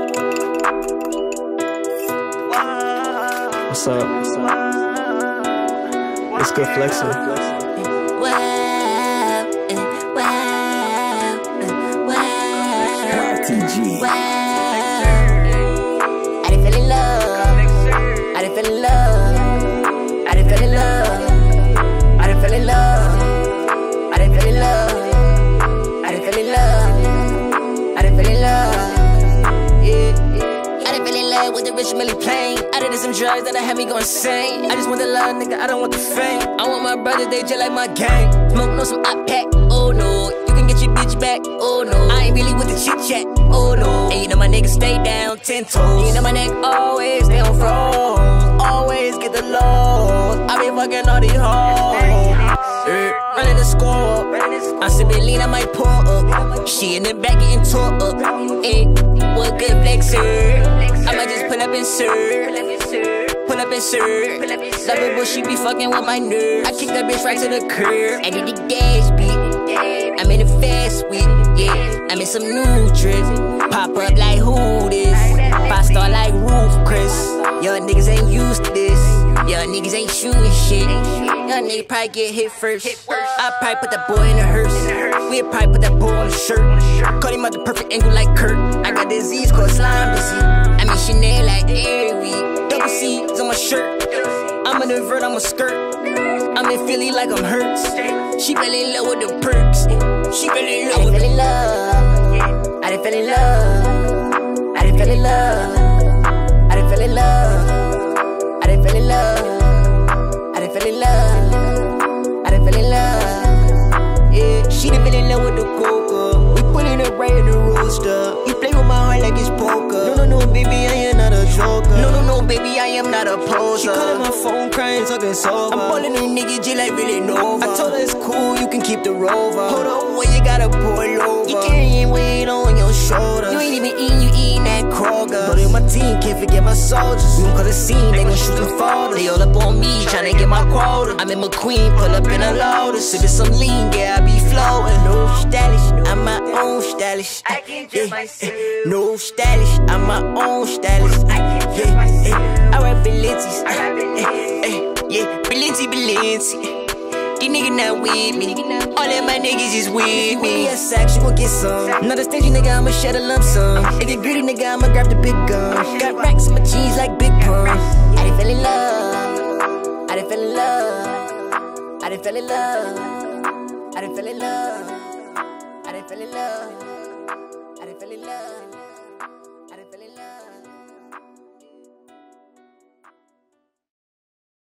What's up? It's good flexing. RTG. I done fell in love. I done fell in love. I done fell in love. I done fell in love. I done fell in love. I done fell in love. I done fell in love. Yeah. I done fell in love with the rich Millie plane. I done did some drugs that had me going insane. I just want the love, nigga. I don't want the fame. I want my brothers, they just like my gang. Smoking on some op pack. Oh no. You can get your bitch back. Oh no. I ain't really with the chit chat. Oh no. And you know my niggas stay down 10 toes. You know my neck always stay on froze. Always get the low. I be fucking all these hoes. Running the score up. I sippin' lean, I might pour up. She in the back getting tore up. Ayy, what good flexer? I might just pull up and serve. Pull up and serve. Love it, but she be fucking with my nerves. I kick that bitch right to the curb. I did the gas beat. I'm in the fast week, yeah. I'm in some new tricks. Pop up like who this? Pop star like Roof Chris. Young niggas ain't used to this. Young niggas ain't shooting shit. Young nigga probably get hit first. I probably put that boy in a hearse. We'll probably put that boy on a shirt. Caught him at the perfect angle like Kurt. I got disease called slime disease. I mean Chanel like every week. Double C's on my shirt. I'm an invert, I'm a skirt. I'm in Philly like I'm Hurts. She fell in love with the perks. She fell in love with the love. I done fell in love. I done fell in love. I done fell in love. I done fell in love. I done fell in love. I done fell in love. Yeah, she done fell in love with the coca. We put it up right in the roaster. You play with my heart like it's poker. No, baby, I am not a joker. No, baby, I am not a poser. She calling my phone crying, talking sober. I'm calling a nigga just like Villanova. I told her it's cool, you can keep the Rover. Hold on, where you gotta pull over. You carrying weight on your shoulders. You ain't even eating, you eating that Kroger. But in my team, can't forget my soldiers. We don't call the scene, they gon' shoot them fathers. They all up on me, tryna get my quota. I'm in McQueen, pull up in a Lotus. Sippin' some lean, yeah, I be flowing. No stylish, I'm my own stylish. I can just myself. No stylish, I'm my own stylist. I wear Balenci's. Yeah, Balenci. These niggas not with me. All of my niggas is with me. Yeah, sex, you gon' get some. Not a stingy nigga, I'ma shed a lump sum. If you greedy nigga, I'ma grab the big gun. Got racks in my jeans like big pun. I done fell in love. I done fell in love. I done fell in love. I done fell in love. I done fell in love.